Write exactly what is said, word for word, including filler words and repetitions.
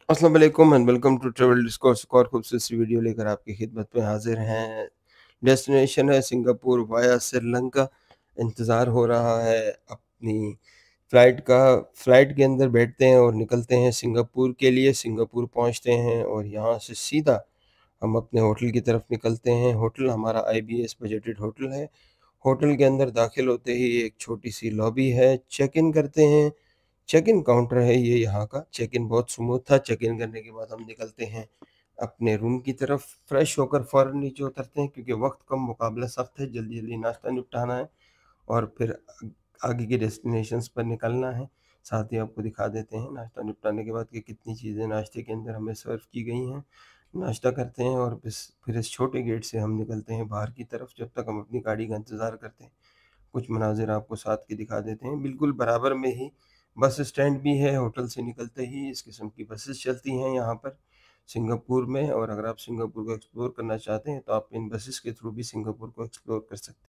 अस्सलाम वालेकुम and welcome to travel discourse. एक और खूबसूरत सी वीडियो लेकर आपकी खिदमत में हाजिर हैं। डेस्टिनेशन है सिंगापुर वाया श्रीलंका। इंतज़ार हो रहा है अपनी फ़्लाइट का। फ़्लाइट के अंदर बैठते हैं और निकलते हैं सिंगापुर के लिए। सिंगापुर पहुंचते हैं और यहाँ से सीधा हम अपने होटल की तरफ निकलते हैं। होटल हमारा आईबीएस बजटेड होटल है। होटल के अंदर दाखिल होते ही एक छोटी सी लॉबी है। चेक इन करते हैं। चेक इन काउंटर है ये यहाँ का। चेक इन बहुत स्मूथ था। चेक इन करने के बाद हम निकलते हैं अपने रूम की तरफ। फ्रेश होकर फ़ौरन नीचे उतरते हैं क्योंकि वक्त कम, मुकाबला सख्त है। जल्दी जल्दी नाश्ता निपटाना है और फिर आगे के डेस्टिनेशंस पर निकलना है। साथ ही आपको दिखा देते हैं नाश्ता निपटाने के बाद कि कितनी चीज़ें नाश्ते के अंदर हमें सर्व की गई हैं। नाश्ता करते हैं और बस फिर इस छोटे गेट से हम निकलते हैं बाहर की तरफ। जब तक हम अपनी गाड़ी का इंतज़ार करते हैं, कुछ मनाज़िर आपको साथ के दिखा देते हैं। बिल्कुल बराबर में ही बस स्टैंड भी है। होटल से निकलते ही इस किस्म की बसेस चलती हैं यहाँ पर सिंगापुर में। और अगर आप सिंगापुर को एक्सप्लोर करना चाहते हैं तो आप इन बसेस के थ्रू भी सिंगापुर को एक्सप्लोर कर सकते हैं।